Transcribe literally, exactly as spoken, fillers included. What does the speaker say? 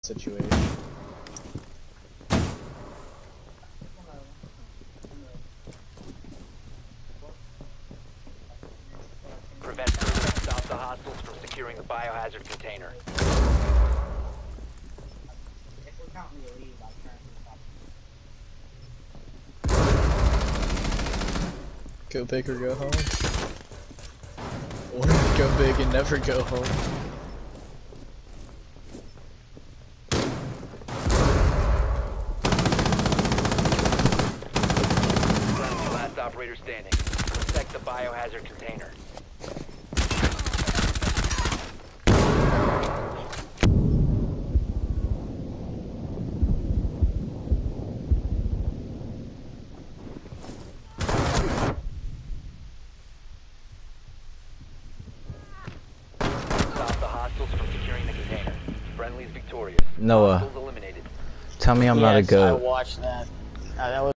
situation. Prevent further stop the hostiles from securing the biohazard container. Go big or go home. Or go big and never go home. Last operator standing. Protect the biohazard container. Stop the hostiles from securing the container. Friendly's victorious. Noah, Hostiles eliminated. tell me I'm yes, not a I goat. watched that. Uh, that was